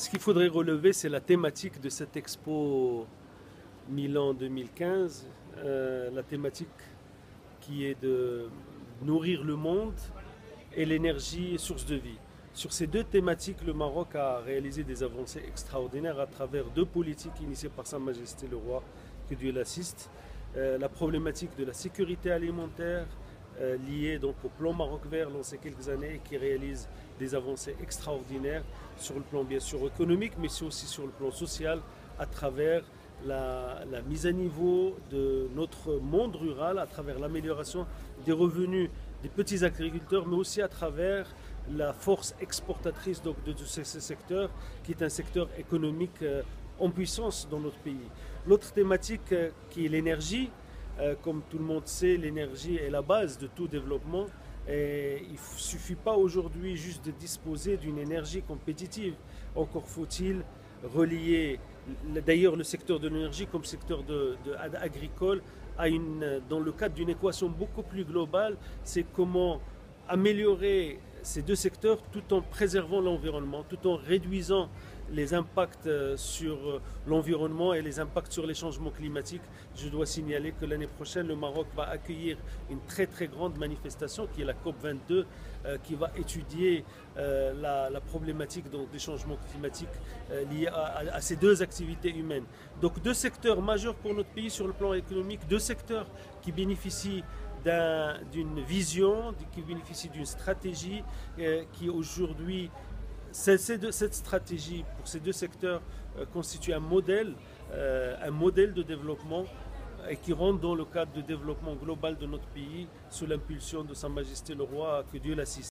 ce qu'il faudrait relever, c'est la thématique de cette Expo Milan 2015, la thématique qui est de nourrir le monde et l'énergie source de vie. Sur ces deux thématiques, le Maroc a réalisé des avancées extraordinaires à travers deux politiques initiées par Sa Majesté le Roi, que Dieu l'assiste. La problématique de la sécurité alimentaire liée donc au plan Maroc Vert lancé quelques années et qui réalise des avancées extraordinaires sur le plan bien sûr économique, mais aussi sur le plan social à travers la mise à niveau de notre monde rural, à travers l'amélioration des revenus des petits agriculteurs, mais aussi à travers la force exportatrice donc, de ce secteur, qui est un secteur économique en puissance dans notre pays. L'autre thématique qui est l'énergie, comme tout le monde sait, l'énergie est la base de tout développement. Et il ne suffit pas aujourd'hui juste de disposer d'une énergie compétitive. Encore faut-il relier d'ailleurs le secteur de l'énergie comme secteur agricole dans le cadre d'une équation beaucoup plus globale, c'est comment améliorer ces deux secteurs tout en préservant l'environnement, tout en réduisant les impacts sur l'environnement et les impacts sur les changements climatiques. Je dois signaler que l'année prochaine, le Maroc va accueillir une très très grande manifestation qui est la COP22, qui va étudier la problématique donc, des changements climatiques liés à ces deux activités humaines. Donc deux secteurs majeurs pour notre pays sur le plan économique, deux secteurs qui bénéficient d'une vision, qui bénéficie d'une stratégie qui aujourd'hui, cette stratégie pour ces deux secteurs constitue un modèle de développement et qui rentre dans le cadre de développement global de notre pays sous l'impulsion de Sa Majesté le Roi, que Dieu l'assiste.